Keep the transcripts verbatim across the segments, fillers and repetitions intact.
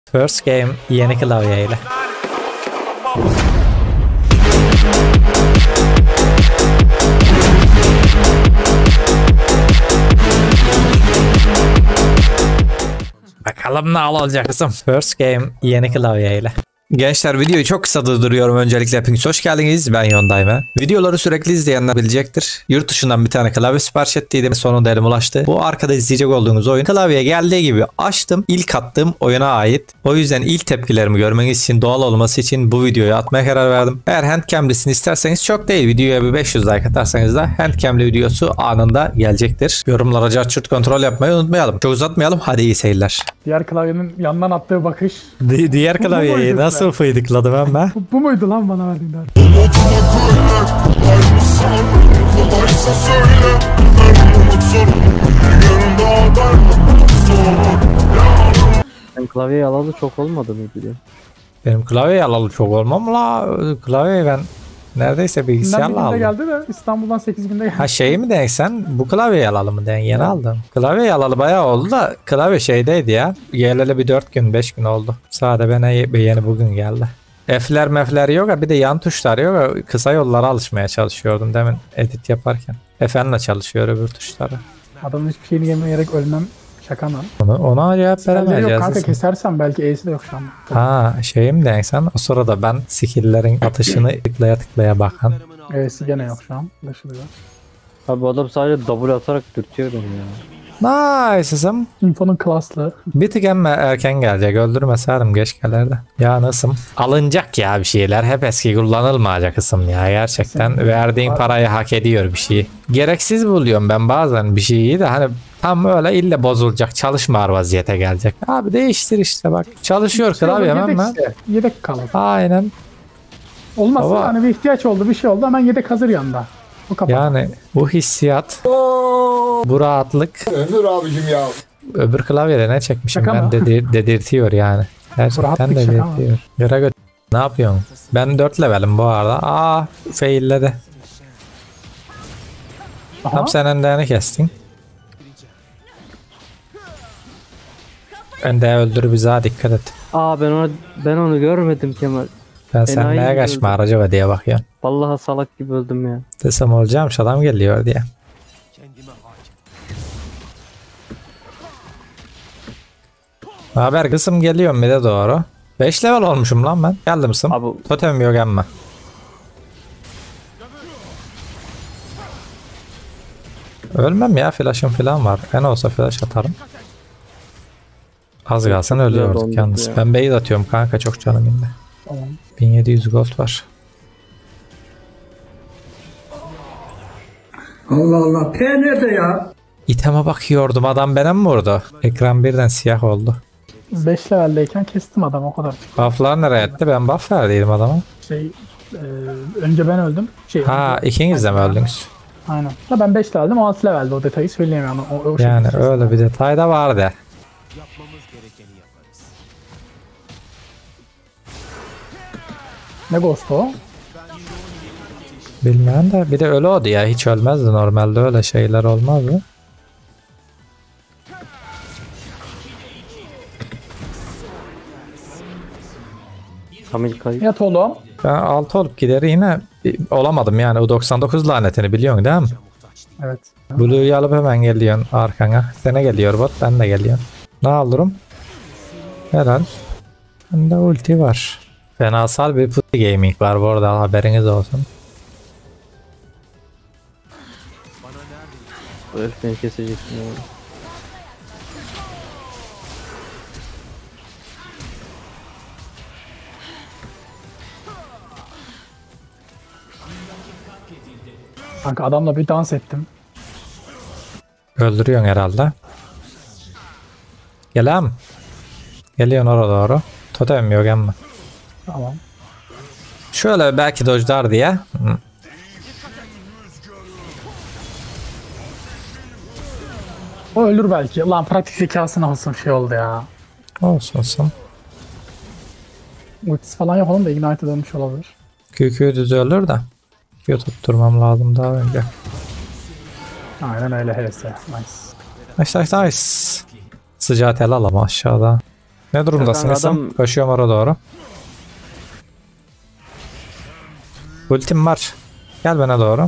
First game yeni klavyeyle. Bakalım ne olacak kızım. First game yeni klavyeyle. Gençler, videoyu çok kısa durduruyorum. Öncelikle hepiniz hoş geldiniz. Ben Yondayme. Videoları sürekli izleyenler bilecektir. Yurt dışından bir tane klavye sipariş ettiydim. Sonunda elim ulaştı. Bu arkada izleyecek olduğunuz oyun klavyeye geldiği gibi açtım. İlk attığım oyuna ait. O yüzden ilk tepkilerimi görmeniz için, doğal olması için bu videoyu atmaya karar verdim. Eğer handcam'lisini isterseniz, çok değil, videoya bir beş yüz like atarsanız da handcam'li videosu anında gelecektir. Yorumlara cart kontrol yapmayı unutmayalım. Çok uzatmayalım. Hadi iyi seyirler. Diğer klavyenin yandan attığı bakış. Di diğer klavyeyi nasıl fıydıkladım ben ben? Bu, bu muydu lan bana verdiğin der? Sen klavyeyi alalı çok olmadı mı biliyor? Benim klavyeyi alalı çok olmam la. Klavyeyi ben neredeyse bilgisayarla aldım. geldi de İstanbul'dan sekiz günde geldi. Ha şeyi mi demek sen? Bu klavyeyi alalım mı den? Yeni aldım. Klavyeyi alalı bayağı oldu da klavye şeydeydi ya. Geleli bir dört gün beş gün oldu. Sadece bana yeni bugün geldi. F'ler mefler yok, bir de yan tuşlar yok. Kısa yollara alışmaya çalışıyordum demin edit yaparken. F'nle çalışıyor öbür tuşları. Adamın hiçbir şeyini yemeyerek ölmem şaka mı? Onu, ona cevap veremeyeceğiz. Yok kanka, kesersen belki E'si de yok şu an. Ha şey mi densen, o sırada ben skill'lerin atışını tıklaya tıklaya bakan. E'si gene yok şu an. Başlıyor. Abi bu adam sadece W atarak dürtüyor beni ya. Nice'ım. Info'nun klaslı. Bir tık emme erken gelecek. Öldürmeseydim geç gelirdi. Ya nasıl? Alınacak ya bir şeyler. Hep eski kullanılmayacak kısım ya. Gerçekten kesinlikle. Verdiğin parayı hak ediyor bir şeyi. Gereksiz buluyorum ben bazen bir şeyi de hani tam öyle ille bozulacak, çalışmar vaziyete gelecek. Abi değiştir işte bak. Çalışıyor şey klavye hemen mi? Işte, yedek kalır. Aynen. Olmazsa Baba, hani bir ihtiyaç oldu, bir şey oldu, hemen yedek hazır yanında. Yani bu hissiyat, bu rahatlık. Ömür abicim ya. Öbür klavyede ne çekmişim şaka ben dedir, dedirtiyor yani. Gerçekten dedirtiyor. Göre göt. Ne yapıyorsun? Ben dört levelim bu arada. Aa, failledi. Tam sen öndeni kestin. Önde öldür bize, dikkat et. Aa ben onu ben onu görmedim Kemal. Ben sen neye kaçma aracı ve diye bakıyorsun. Vallahi salak gibi öldüm ya. Desem olacağım adam geliyor diye. Haber kısım geliyor bir de doğru. beş level olmuşum lan ben. Geldim mısın? Abi totem yok ama. Ölmem ya, flash'ım falan var. En olsa flash atarım. Az kalsın ölüyorduk yalnız. Ya. Ben base atıyorum kanka, çok canım indi. Tamam. bin yedi yüz gold var. Allah Allah. P nerede ya? İteme bakıyordum, adam bana mı vurdu? Ekran birden siyah oldu. beş leveldeyken kestim adamı, o kadar. Buff'lar nereye etti? Ben buff verdiydim adama. Şey, e, önce ben öldüm. Şey, ha önce, ikiniz de mi öldünüz? Aynen. Ben beş leveldim, o altı levelde, o detayı söyleyemiyorum. O, o yani öyle bir detay da vardı. Ne ghost o? Bilmem de bir de öyle oldu ya, hiç ölmezdi normalde, öyle şeyler olmazdı. Amerika'yı. Yat oğlum. Ben altı olup gider yine olamadım yani, o doksan dokuz lanetini biliyorsun değil mi? Evet. Blue'yu alıp hemen geliyorsun arkana. Sene geliyor bot, ben de geliyorum. Ne alırım? Herhal. Bende ulti var. Fenasal bir pussy gaming var bu arada, haberiniz olsun. Bu herif beni keseceksin ya. Kanka adamla bir dans ettim. Öldürüyorsun herhalde. Gelem. Geliyorsun oraya doğru. Totem yok ama. Tamam. Şöyle belki dojlar diye. Hı. O ölür belki. Lan pratik zekasına olsun şey oldu ya. Olsun olsun. Ultisi falan yok, onun da ignite dönmüş olabilir. Q Q düz ölür de. Q tutturmam lazım daha önce. Aynen öyle, H S. Nice. Nice nice nice. Sıcağı tel alalım aşağıda. Ne durumdasın Kanka Hasan? adam- Koşuyorum oraya doğru. Ultim var. Gel bana doğru.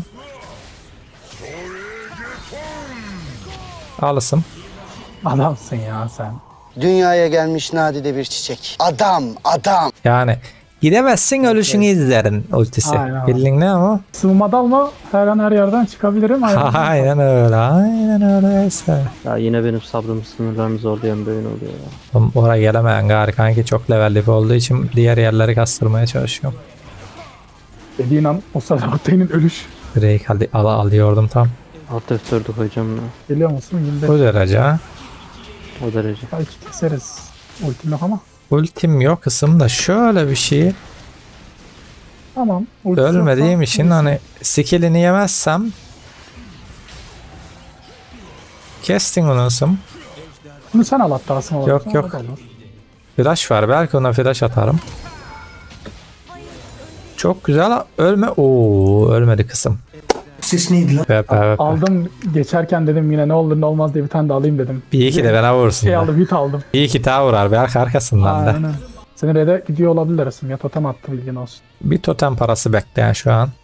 Alısın. Adamsın ya sen. Dünyaya gelmiş nadide bir çiçek. Adam, adam. Yani gidemezsin ölüşünü izlerin ultisi. Aynen. Bildin ne ama? Sığma dalma her an her yerden çıkabilirim. Aynen. Aynen öyle. Aynen öyle. Ya yine benim sabrım sınırlarını zorlayan bir oyun oluyor ya. Oğlum, oraya gelemeyen gari kanki çok levelli olduğu için diğer yerleri kastırmaya çalışıyorum. Dediğin an o sırada Otey'nin ölüş. Direkt al, al, alıyordum tam. Alt F dördü koyacağım ya. Geliyor musun? yirmi Bu beş. derece ha. O derece. Belki keseriz. Ultim yok ama. Ultim yok kısımda şöyle bir şey. Tamam. ultisi Ölmediğim yoksa- için hani skillini yemezsem kestin onu ısım. Bunu sen al hatta asım olarak. Yok, Sonra yok. o da olur. Flash var belki ona flash atarım. Çok güzel ölme. Oo ölmedi kısım. Ses neydi lan? Ve, ve, ve. Aldım geçerken dedim yine ne olur ne olmaz diye bir tane de alayım dedim. Bir iki de bana vursun. Şey da. aldım, hit aldım. Bir iki daha vurar belki arkasından da. Aynen. Seni red'e gidiyor olabilir Asım. Ya totem attı bilgin olsun. Bir totem parası bekleyen şu an.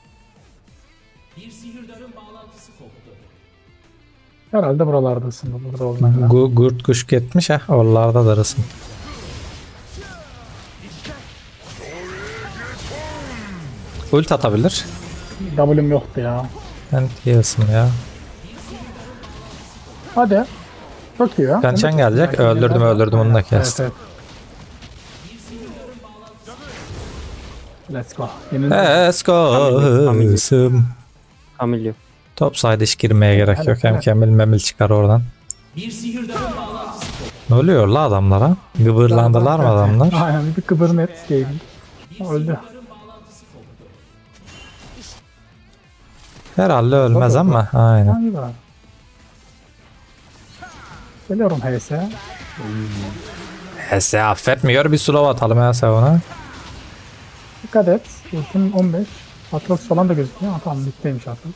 Herhalde buralardasın. Burada olmayan. Gu gurt kuş gitmiş ha. Oralarda darısın. Ult atabilir. W'm yoktu ya. Ben yiyorsun ya. Hadi. Çok iyi ya. Pençen Evet, gelecek. belki Öldürdüm, gelir. öldürdüm, onu da Evet, kestim. evet. Let's go. Yeni Let's go. Isım. Kamil yok. Top side hiç girmeye gerek Evet, yok. Hem evet. Kemil memil çıkar oradan. Ne oluyor la adamlara? Gıbırlandılar mı adamlar? Aynen bir kıbır net gaming. Öldü. Herhalde ölmez Yok, yok, ama. Aynen. Hangi var? Geliyorum H S. Hese affetmiyor. Bir slow atalım Hese ona. Dikkat et. Ultim on beş. Atrox falan da gözüküyor ama tamam bitteymiş Atrox.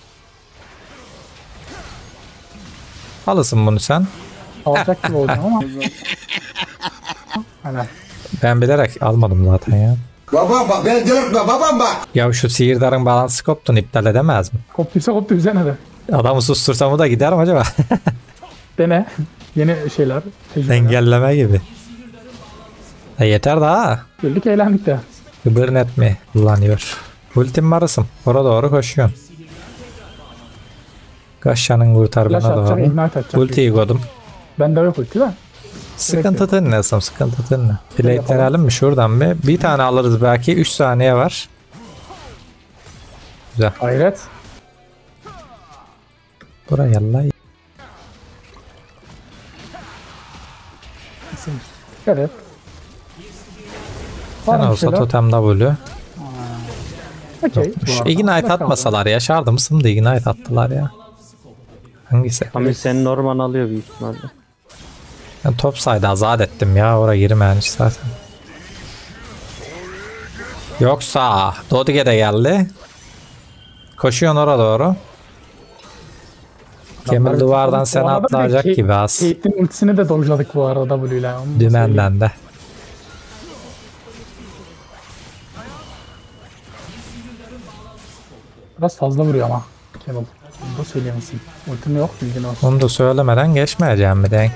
Alısın bunu sen. Alacak gibi oldu ama. Helal. Ben bilerek almadım zaten ya. Babam bak beni delirtme babam bak. Ya şu sihirdarın balansı koptun, iptal edemez mi? Koptuysa koptu üzerine de. Adamı sustursam o da gider mi acaba? Dene. Yeni şeyler. Tecrübeler. Engelleme gibi. E yeter daha. Güldük eğlendik de. Hıbır net mi kullanıyor? Ultim varısın. Oraya doğru koşuyorsun. Kaşyanın kurtar Flash bana atacak, doğru. ignite atacak. Ultiyi koydum. Bende yok ulti de. Sıkıntı ne Sam, sıkıntı ne? Plate'lenelim mi şuradan bir? Bir tane alırız belki. üç saniye var. Güzel. Hayret. Buraya la. Dikkat et. Sen Var mı bir olsa şeyler? totem W. Okey. bu arada. Ignite Bakalım. atmasalar yaşardım. Sımdı Ignite attılar ya. Hangisi? Kamil senin normal alıyor büyük ihtimalle. Ben top side azat ettim ya. Oraya girmeyen hiç zaten. Yoksa Dodige de geldi. Koşuyorsun oraya doğru. Kemil Adamlar duvardan bir- seni Bu arada bir de atlayacak Kate- gibi az. Kate'in ultisini de dojladık bu arada W ile. Onu da söyleyeyim. Dümenden de. Biraz fazla vuruyor ama. Kemal. Bunu da söyleyemesin. Ultim yok bilgin olsun. Onu da söylemeden geçmeyeceğim mi denk?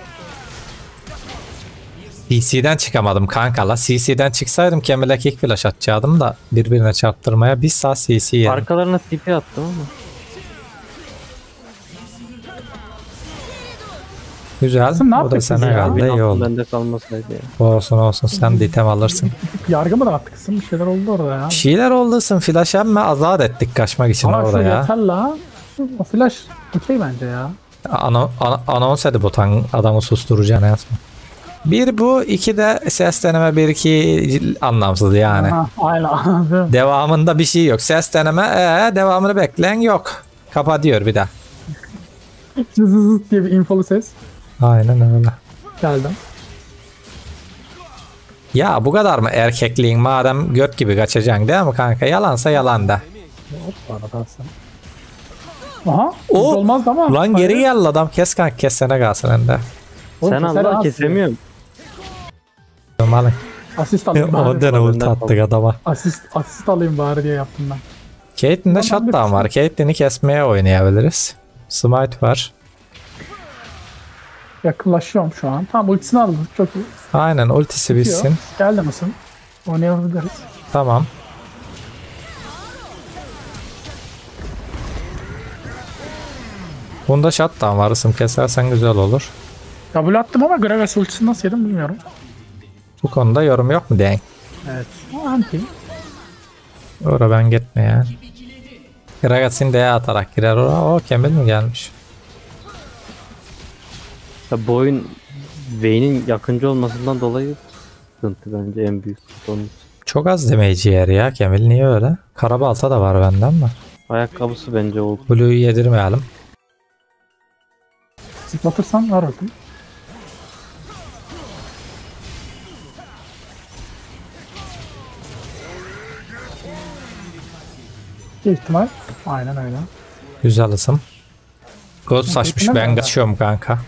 C C'den çıkamadım kanka la. C C'den çıksaydım Kemil'e kick flash atacaktım da birbirine çarptırmaya bir saat C C yedim. Arkalarına T P attım ama. Güzel. Kızım ne O da yaptık sana biz ya? geldi. Bir iyi oldu. bende kalmasaydı ya. Olsun olsun sen de item alırsın. Yargı mı dağıttık kızım? Bir şeyler oldu orada ya. Bir şeyler oldusın. Flash emme azat ettik kaçmak için Ama orada şu ya. yeter la. O flash okey bence ya. Ano, an, anons edip botan adamı susturacaksın en son. Bir bu, iki de ses deneme, bir iki anlamsız yani. Aha, aynen. Devamında bir şey yok. Ses deneme, ee, devamını bekleyen yok. Kapa diyor bir de. Zızız diye bir infolu ses. Aynen öyle. Geldim. Ya bu kadar mı erkekliğin, madem göt gibi kaçacaksın değil mi kanka? Yalansa yalan da. Hop bana kalsın. Aha. O O olmazdı ama. lan geri Hayır. gel adam, kes kanka, kessene kalsın ende. Oğlum, Sen keser Allah az. kesemiyorum. Alıyorum alın. Asist alayım on bari. tane ulti attık adama. Asist, asist alayım bari diye yaptım ben. Caitlyn'de shutdown var. Caitlyn'i kesmeye oynayabiliriz. Smite var. Yakınlaşıyorum şu an. Tamam ultisini aldım. Çok iyi. Aynen ultisi Bitiyor. bitsin. Geldi misin? Oynayabiliriz. Tamam. Bunda shutdown var. Isım kesersen güzel olur. W attım ama Gragas ultisini nasıl yedim bilmiyorum. Bu konuda yorum yok mu diyen? Evet. O anti. Oraya ben gitme yani. Gragas'ın D'ye atarak girer oraya. O Kemal mi gelmiş? Ya bu oyun Vayne'in yakıncı olmasından dolayı sıkıntı bence en büyük sorun. Çok az damage yer ya Kemal, niye öyle? Karabalta da var benden mi? Ayakkabısı bence o. Blue'yu yedirmeyelim. Zıplatırsan var ultim. Bir ihtimal. Aynen öyle. Güzel ısım. God saçmış, ben kaçıyorum kanka.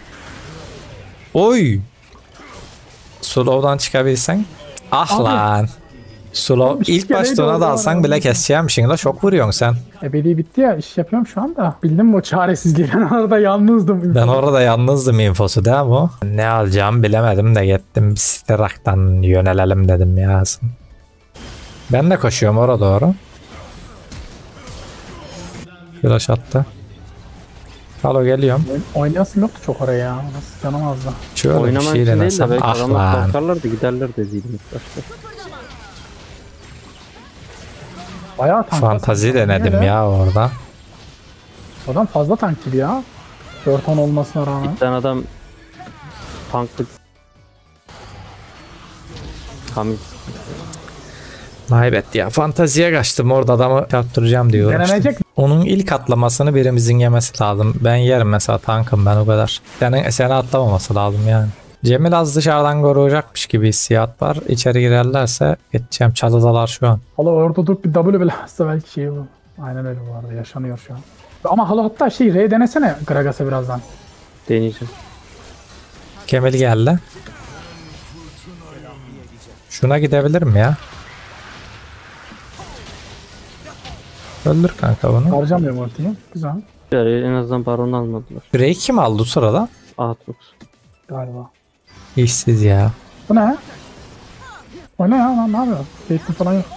Oy! Slow'dan çıkabilsen. Ah Abi. lan. Slow Abi, ilk bir başta kereydi ona orada da var alsan abi. bile keseceğimmişsin la, çok vuruyorsun sen. Ebedi bitti ya, iş yapıyorum şu anda. Bildim mi o çaresizliği? Ben orada yalnızdım. Ben orada yalnızdım infosu değil mi o? Ne alacağımı bilemedim de gittim bir Sterak'tan yönelelim dedim ya. Ben de koşuyorum oraya doğru. Flash attı. Halo geliyorum. Oynayasım yoktu çok oraya ya. Nasıl canım azdı. Şöyle bir Oynamak şey için değil de denesem. belki Ah adamlar lan. korkarlar da giderler dediydim ilk başta. Bayağı tank. Fantazi aslında. denedim Yine de ya orada. Adam fazla tank gibi ya. dört on olmasına rağmen. Bir tane adam tanklık Kamil Maybet ya, fantaziye kaçtım orada, adamı çarptıracağım diye uğraştım. Denenecek. Onun ilk atlamasını birimizin yemesi lazım. Ben yerim mesela, tankım ben o kadar. Senin seni atlamaması lazım yani. Cemil az dışarıdan koruyacakmış gibi hissiyat var. İçeri girerlerse geçeceğim, çalıdalar şu an. Hala orada durup bir W bile atsa belki şey bu. Aynen öyle bu arada, yaşanıyor şu an. Ama hala hatta şey R denesene Gragas'a birazdan. deneyeceğim. Kemal geldi. Şuna gidebilirim ya. Öldür kanka bunu. Harcamıyorum ortayı. Güzel. Yani en azından baronu almadılar. Grey kim aldı o sırada? Aatrox. Galiba. İşsiz ya. Bu ne? O ne ya lan, ne yapıyor? Keyifli falan yok.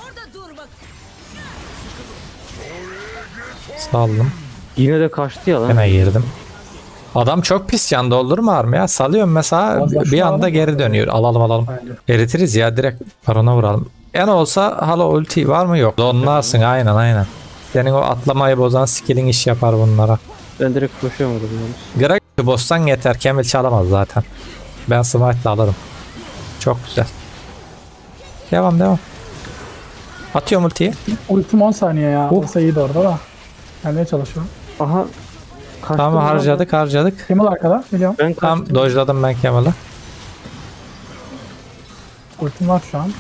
Saldım. Yine de kaçtı ya lan. Hemen girdim. Adam çok pis can doldurma mı ya? Salıyorum mesela, Fazla bir şu anda an- geri dönüyor. Alalım alalım. Bence. Eritiriz ya, direkt parona vuralım. En olsa hala ulti var mı, yok. Donlarsın aynen aynen. Senin o atlamayı bozan skillin iş yapar bunlara. Ben direkt koşuyorum orada. Greg bozsan yeter, Kemal çalamaz zaten. Ben smite'la alırım. Çok güzel. Devam devam. Atıyorum ultiyi. Ultim on saniye ya. Oh. Olsa iyiydi orada da. Gelmeye çalışıyorum. Aha. Kaçtı Tamam, lan. harcadık harcadık. Kemal arkada. Biliyorum. Ben Tam kaçtım. dojladım ben Kemal'ı. Ultim var şu an.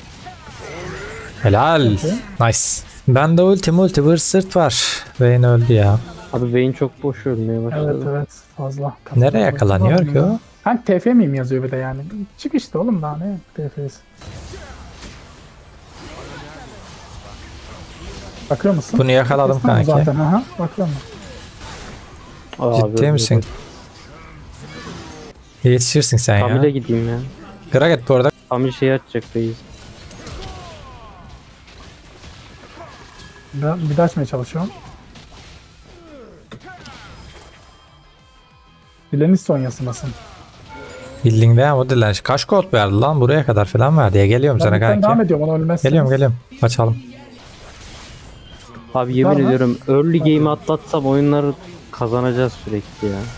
Helal. Okey. Nice. Ben de ulti multi bir sırt var. Vayne öldü ya. Abi Vayne çok boş ölmeye başladı. Evet evet fazla. Nereye yakalanıyor ki o? Hangi T F miyim yazıyor bir de yani. Çık işte oğlum, daha ne T F'si. Bakıyor musun? Bunu yakaladım Kestim kanki. zaten. Aha, bakıyorum. Abi, Ciddi öldü. misin? Yetişirsin sen Kamil'e ya. gideyim ya. Graget bu arada. Kamil şey atacak reis. Ben bir de açmaya çalışıyorum. Bilenis Sonya'sındasın. Bildiğin de o dilenç. Kaç gold verdi lan, buraya kadar falan verdi ya. Geliyorum Ben sana lütfen devam kanki. ediyorum, onu ölmezseniz. Geliyorum geliyorum. Kaçalım. Abi yemin Var mı? ediyorum early game'i atlatsam oyunları kazanacağız sürekli ya.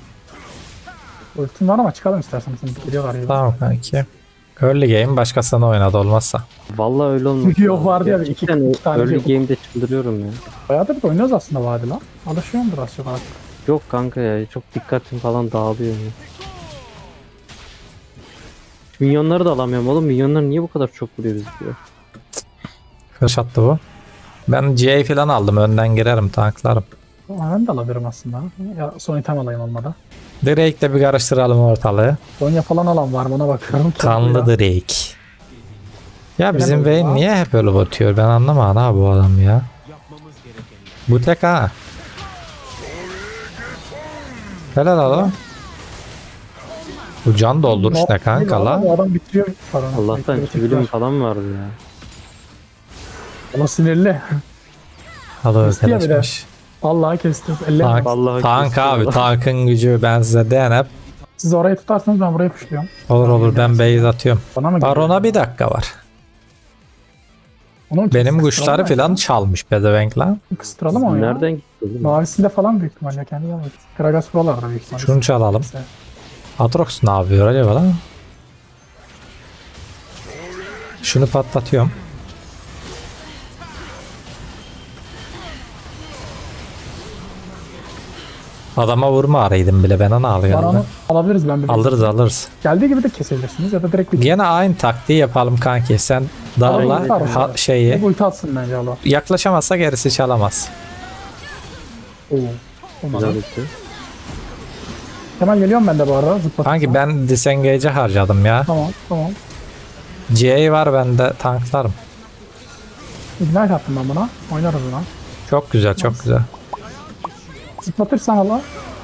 Ultim var ama çıkalım isterseniz. Geliyorlar ya. Tamam kanki. Early game başkasına oynadı olmazsa. Vallahi öyle olmuş. Yok vardı ya, iki- Gerçekten iki tane early yok. game'de çıldırıyorum ya. Bayağıdır da oynuyoruz aslında vadi lan. Alışıyorum biraz çok artık. Yok kanka ya çok dikkatim falan dağılıyor ya. Minyonları da alamıyorum oğlum. Minyonlar niye bu kadar çok vuruyor bizi diyor. Flash attı bu. Ben G A falan aldım. Önden girerim, tanklarım. Ama ben de alabilirim aslında. Ya son item alayım olmadı. Drake'le bir karıştıralım ortalığı. Zonya falan alan var mı ona bakıyorum. Kanlı Drake. Ya bizim Bilemedim Vayne ha. niye hep öyle batıyor? Ben anlamadım ha bu adam ya. Bu tek ha. Helal adam. Bu can dolduruş ne kanka la? Bu adam bitiriyor paranı. Allah'tan çivilim falan vardı ya. Ama sinirli. Hadi Kesti ya bir de. arkadaşmış. Vallahi kesti. Elle Tank, Vallahi tank kesti abi valla. tankın gücü ben size dayanıp. Siz orayı tutarsanız ben burayı puşluyorum. Olur olur ben base atıyorum. Bana mı Barona geliyor? bir dakika var. Onu Benim kıstıralım kuşları mı? falan çalmış pezevenk lan. Kıstıralım onu ya. Nereden gitti oğlum? Mavisinde falan büyük ihtimalle kendi yapacak. Kragas buralarda büyük ihtimalle. Şunu çalalım. Neyse. Atrox ne yapıyor acaba lan? Şunu patlatıyorum. Adama vurma araydım bile ben onu alıyorum. Baronu alabiliriz ben bir. Alırız alırız. Geldiği gibi de kesebilirsiniz ya da direkt bir Gene aynı taktiği yapalım kanki. Sen Arayı darla tutar ha, mı? şeyi. ulti atsın bence Allah. Yaklaşamazsa gerisi çalamaz. Oo. Olmadı. Güzel bitti. Kemal geliyorum ben de bu arada. Zıplatacağım. Kanki ben disengage'e harcadım ya. Tamam tamam. G A var bende tanklarım. Ignite attım ben buna. Oynarız buna. Çok güzel çok güzel. Zıplatırsan Allah.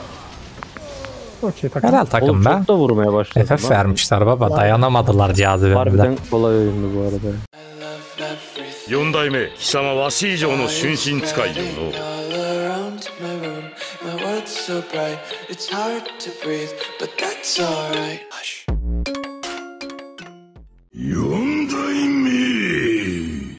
Okey takım. Helal takım Oğlum be. çok da vurmaya başladı. F F lan. vermişler baba dayanamadılar cazibemden. Harbiden kolay oyundu bu arada. よん代目貴様わし以上の春心使いよの all around my room. My world's so bright, it's hard to breathe, but that's alright. Hush.